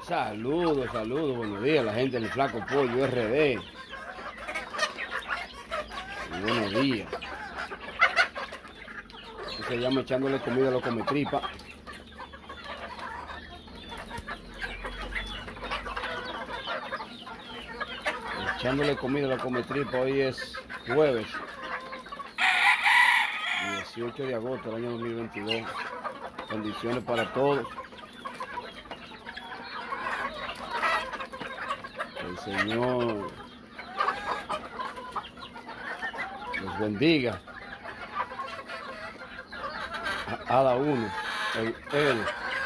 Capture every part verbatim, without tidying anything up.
Saludos, saludos, buenos días, la gente del Flaco Pollo R D. Y buenos días. Esto se llama echándole comida a los cometripas. Echándole comida a los cometripas. Hoy es jueves dieciocho de agosto del año dos mil veintidós. Bendiciones para todos. El Señor los bendiga a cada uno. Él, él.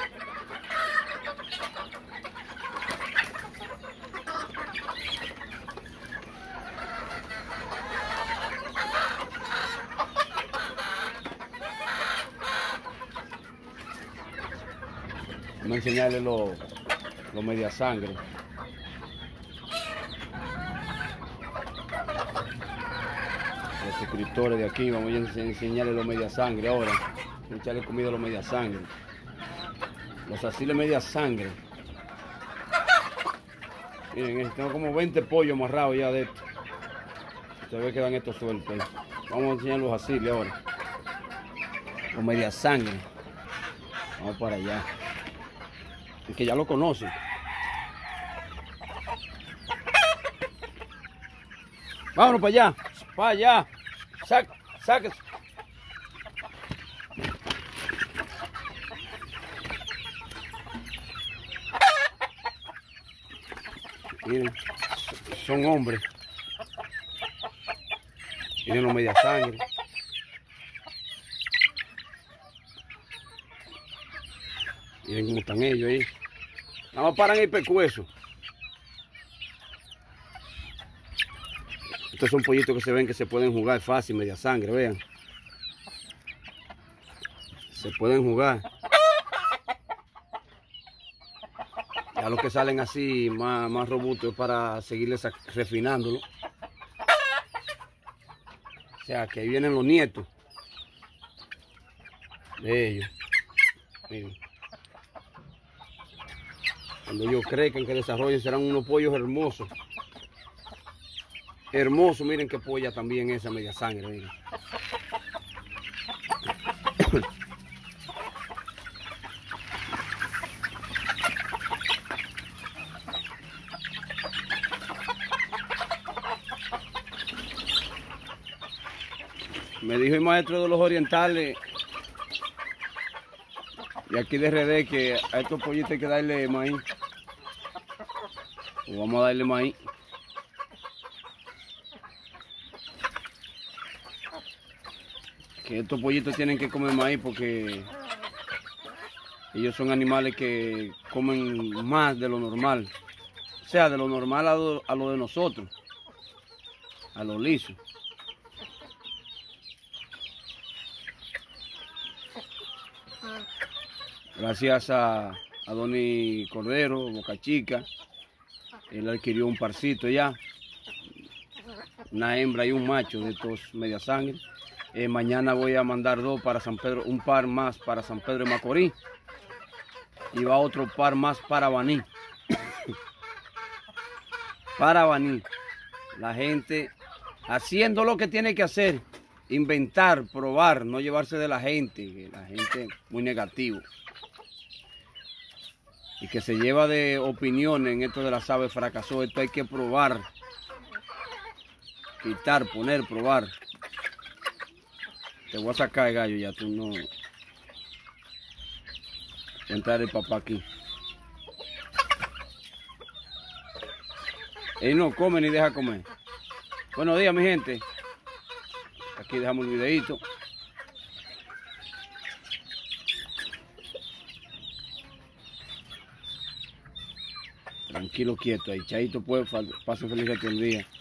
Vamos a enseñarle los lo media sangre. Los suscriptores de aquí, vamos a enseñarle los media sangre ahora. Vamos a echarle comida a los media sangre. Los asiles media sangre. Miren, tengo como veinte pollos amarrados ya de esto. Ustedes ven que dan estos sueltos. Vamos a enseñar los asiles ahora. Los media sangre. Vamos para allá. Es que ya lo conocen. Vámonos para allá. Para allá. Saca, saca. Miren, son hombres. Miren los media sangre. Miren cómo están ellos ahí. Nada más paran el pescuezo. Estos son pollitos que se ven que se pueden jugar fácil, media sangre, vean. Se pueden jugar. Ya los que salen así más, más robustos es para seguirles refinándolo. O sea, que ahí vienen los nietos de ellos. Miren. Cuando ellos crezcan, que desarrollen, serán unos pollos hermosos. Hermoso, miren qué polla también esa media sangre, miren. Me dijo el maestro de los orientales y aquí de R D que a estos pollitos hay que darle maíz. Pues vamos a darle maíz. Que estos pollitos tienen que comer maíz porque ellos son animales que comen más de lo normal. O sea, de lo normal a lo, a lo de nosotros, a lo liso. Gracias a, a Donny Cordero, Boca Chica, él adquirió un parcito ya, una hembra y un macho de estos media sangre. Eh, mañana voy a mandar dos para San Pedro, un par más para San Pedro de Macorís y va otro par más para Baní. Para Baní. La gente haciendo lo que tiene que hacer, inventar, probar, no llevarse de la gente, que la gente es muy negativo. Y que se lleva de opiniones en esto de las aves fracasó. Esto hay que probar, quitar, poner, probar. Te voy a sacar el gallo ya, tú no. Voy a entrar el papá aquí. Él no come ni deja comer. Buenos días, mi gente. Aquí dejamos el videito. Tranquilo, quieto ahí. Chaito, pues, pasen feliz el día.